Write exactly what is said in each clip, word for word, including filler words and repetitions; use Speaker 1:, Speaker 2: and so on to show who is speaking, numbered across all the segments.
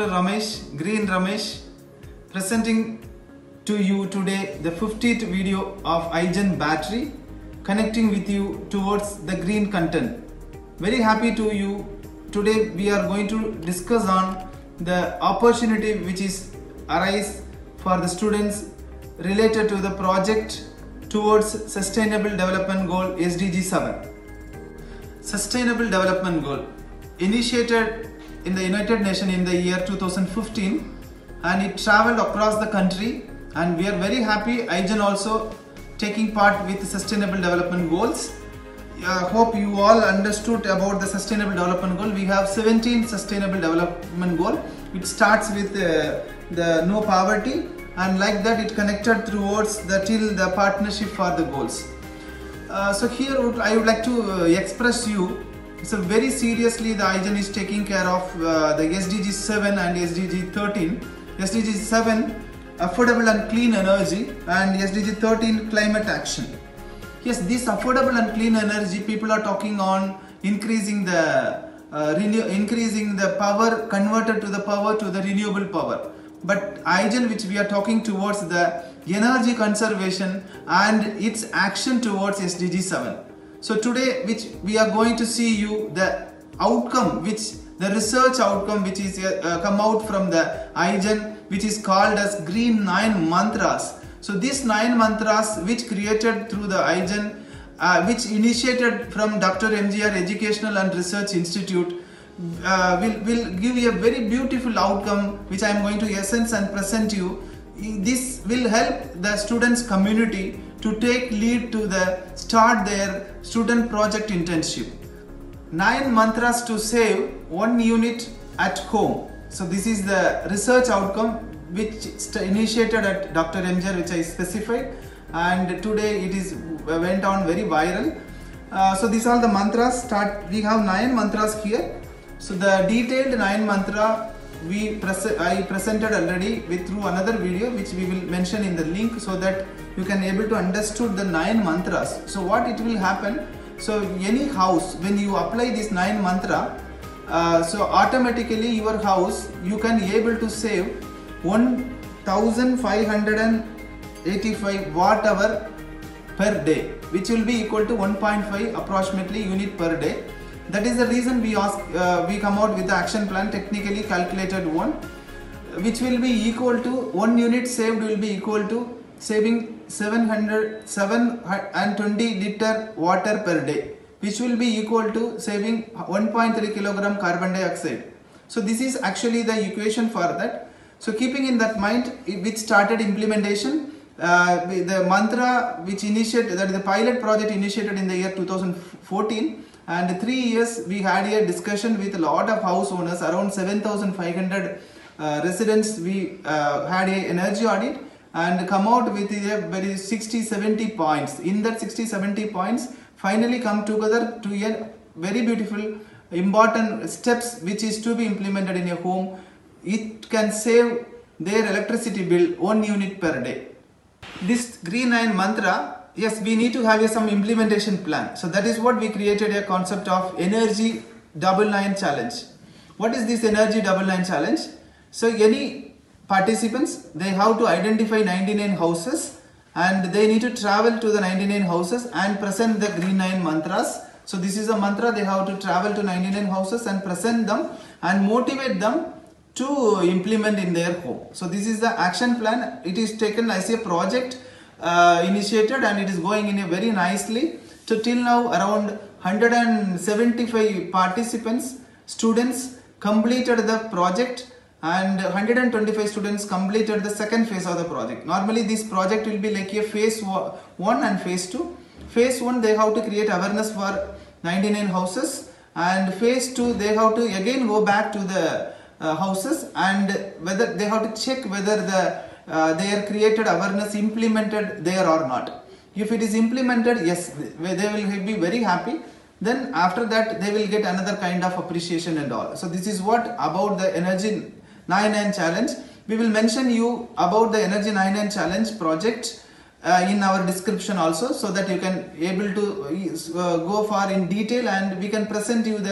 Speaker 1: Ramesh, Green Ramesh, presenting to you today the fiftieth video of IGEN Battery, connecting with you towards the green content. Very happy to you. Today we are going to discuss on the opportunity which is arise for the students related to the project towards Sustainable Development Goal S D G seven. Sustainable Development Goal initiated in the United Nations in the year two thousand fifteen, and it traveled across the country, and we are very happy IGEN also taking part with Sustainable Development Goals. I uh, hope you all understood about the Sustainable Development Goal. We have seventeen Sustainable Development Goal. It starts with uh, the no poverty, and like that it connected towards the till the partnership for the goals. Uh, so here I would like to uh, express you, so very seriously the IGEN is taking care of uh, the S D G seven and S D G thirteen. S D G seven affordable and clean energy, and S D G thirteen climate action. Yes, this affordable and clean energy, people are talking on increasing the uh, renew increasing the power, converted to the power to the renewable power. But IGEN, which we are talking towards the energy conservation and its action towards S D G seven. So today, which we are going to see you the outcome, which the research outcome which is uh, come out from the IGEN, which is called as Green Nine Mantras. So these nine mantras, which created through the IGEN, uh, which initiated from Doctor M G R Educational and Research Institute, uh, will, will give you a very beautiful outcome, which I am going to essence and present you. This will help the students community to take lead to the start their student project internship. Nine mantras to save one unit at home. So this is the research outcome which initiated at Doctor M G R, which I specified, and today it is went on very viral. Uh, so these are the mantras. Start. We have nine mantras here. So the detailed nine mantra we pres I presented already with through another video, which we will mention in the link, so that you can able to understood the nine mantras. So what it will happen? So any house, when you apply this nine mantra, uh, so automatically your house you can able to save one thousand five hundred eighty-five watt hour per day, which will be equal to one point five approximately unit per day. That is the reason we ask, uh, we come out with the action plan, technically calculated one, which will be equal to one unit saved will be equal to saving seven hundred seven and twenty liter water per day, which will be equal to saving one point three kilogram carbon dioxide. So this is actually the equation for that. So keeping in that mind, which started implementation, uh, the mantra which initiated, that is the pilot project initiated in the year two thousand fourteen, and three years we had a discussion with a lot of house owners, around seven thousand five hundred uh, residents. We uh, had a energy audit and come out with a very sixty seventy points. In that sixty seventy points, finally come together to a very beautiful important steps which is to be implemented in a home. It can save their electricity bill one unit per day. This Green Nine mantra, yes, we need to have a, some implementation plan. So that is what we created a concept of Energy Double Nine Challenge. What is this Energy Double Nine Challenge? So any participants, they have to identify ninety-nine houses, and they need to travel to the ninety-nine houses and present the Green Nine mantras. So this is a mantra, they have to travel to ninety-nine houses and present them and motivate them to implement in their home. So this is the action plan. It is taken as a project uh, initiated, and it is going in a very nicely. So till now around one hundred seventy-five participants, students completed the project, and one hundred twenty-five students completed the second phase of the project. Normally this project will be like a phase one and phase two. Phase one, they have to create awareness for ninety-nine houses, and phase two, they have to again go back to the uh, houses, and whether they have to check whether the uh, their created awareness implemented there or not. If it is implemented, yes, they will be very happy. Then after that they will get another kind of appreciation and all. So this is what about the Energy nine nine Challenge. We will mention you about the Energy nine nine Challenge project uh, in our description also, so that you can able to uh, go far in detail, and we can present you the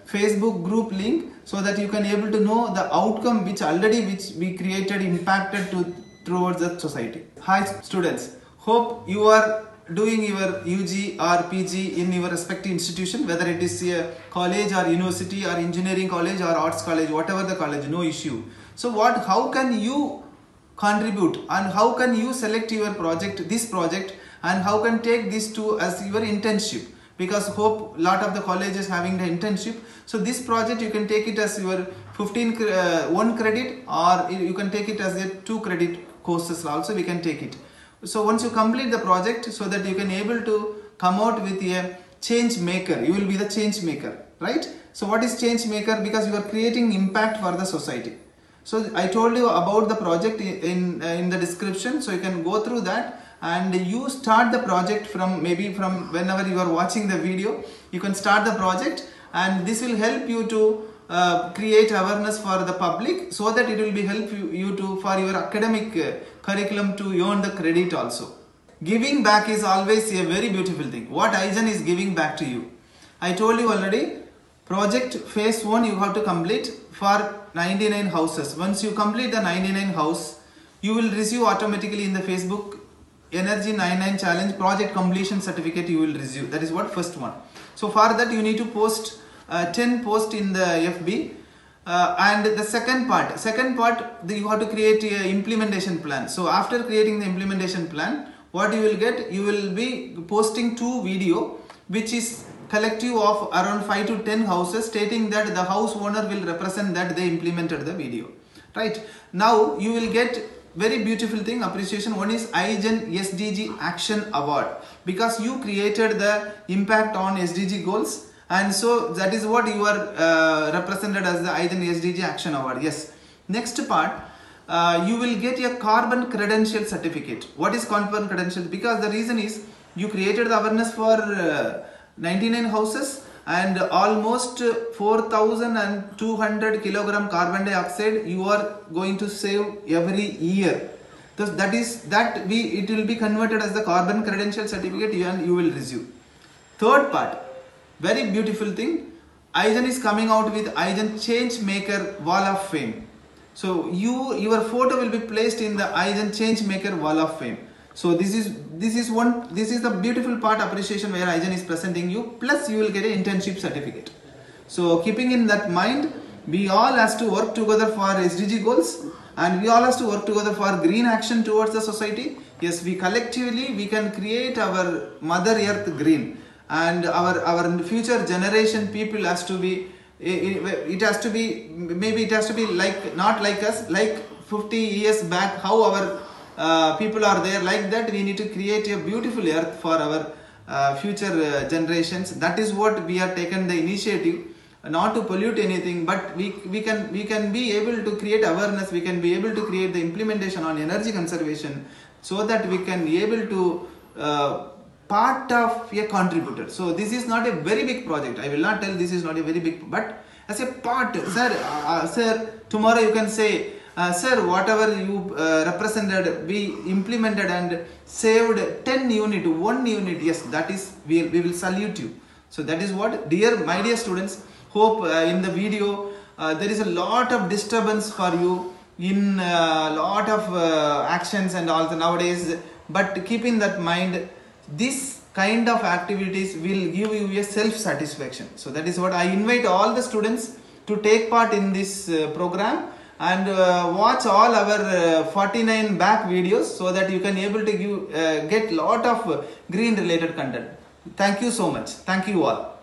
Speaker 1: Facebook group link so that you can able to know the outcome which already which we created impacted to towards the society. Hi students, hope you are doing your U G or P G in your respective institution, whether it is a college or university or engineering college or arts college, whatever the college, no issue. So what, how can you contribute and how can you select your project, this project, and how can take this to as your internship? Because hope lot of the colleges having the internship. So this project you can take it as your fifteen uh, one credit, or you can take it as a two credit courses also we can take it. So once you complete the project, so that you can able to come out with a change maker, you will be the change maker, right? So what is change maker? Because you are creating impact for the society. So I told you about the project in uh, in the description, so you can go through that and you start the project from maybe from whenever you are watching the video, you can start the project, and this will help you to uh, create awareness for the public, so that it will be help you, you to for your academic uh, curriculum to earn the credit also. Giving back is always a very beautiful thing. What IGEN is giving back to you, I told you already. Project phase one you have to complete for ninety-nine houses. Once you complete the ninety-nine house, you will receive automatically in the Facebook Energy ninety-nine challenge project completion certificate you will receive. That is what first one. So for that you need to post uh, ten posts in the F B, uh, and the second part, second part you have to create a implementation plan. So after creating the implementation plan, what you will get, you will be posting two video which is collective of around five to ten houses, stating that the house owner will represent that they implemented the video. Right now you will get very beautiful thing, appreciation. One is IGEN S D G Action Award, because you created the impact on S D G goals, and so that is what you are uh, represented as the IGEN S D G Action Award. Yes. Next part, uh, you will get a carbon credential certificate. What is carbon credential? Because the reason is you created the awareness for uh, ninety-nine houses and almost four thousand two hundred kilogram carbon dioxide you are going to save every year. Thus that is that we it will be converted as the carbon credential certificate and you will receive. Third part, very beautiful thing, IGEN is coming out with IGEN Change Maker Wall of Fame. So you your photo will be placed in the IGEN Change Maker Wall of Fame. So this is this is one this is the beautiful part, appreciation, where IGEN is presenting you, plus you will get an internship certificate. So keeping in that mind, we all has to work together for S D G goals, and we all has to work together for green action towards the society. Yes, we collectively we can create our Mother Earth green, and our our future generation people has to be it, it has to be maybe it has to be like not like us, like fifty years back how our Uh, people are there, like that we need to create a beautiful earth for our uh, future uh, generations. That is what we have taken the initiative, not to pollute anything, but we we can we can be able to create awareness, we can be able to create the implementation on energy conservation, so that we can be able to uh, part of a contributor. So this is not a very big project, I will not tell this is not a very big, but as a part, sir, uh, sir tomorrow you can say, Uh, sir, whatever you uh, represented, we implemented and saved ten unit, one unit. Yes, that is, we, we will salute you. So that is what, dear, my dear students, hope uh, in the video uh, there is a lot of disturbance for you in a uh, lot of uh, actions and all the nowadays. But keep in that mind, this kind of activities will give you a self-satisfaction. So that is what I invite all the students to take part in this uh, program, and uh, watch all our uh, forty-nine back videos, so that you can able to give, uh, get lot of uh, green related content. Thank you so much. Thank you all.